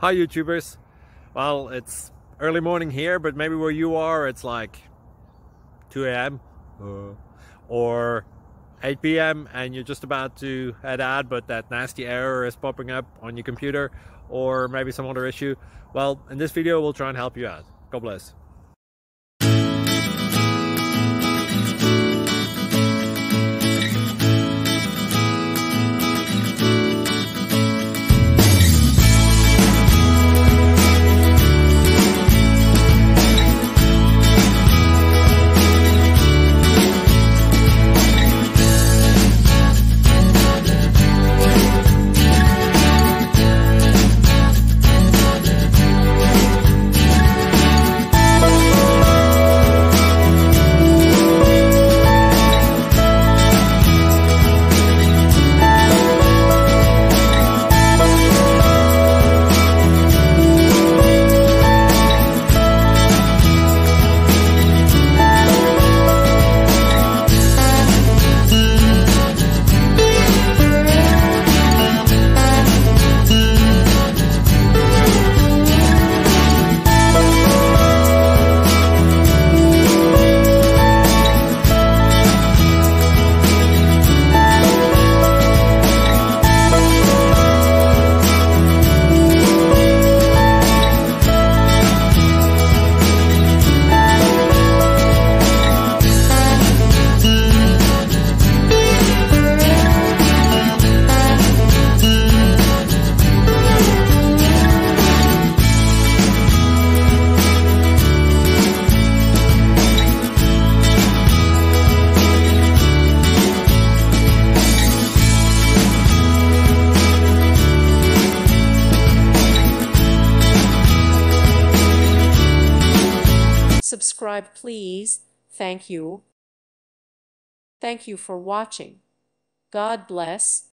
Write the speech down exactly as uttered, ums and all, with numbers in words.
Hi YouTubers. Well, it's early morning here, but maybe where you are it's like two A M uh, or eight P M and you're just about to head out, but that nasty error is popping up on your computer, or maybe some other issue. Well, in this video we'll try and help you out. God bless. Subscribe, please. Thank you. Thank you for watching. God bless.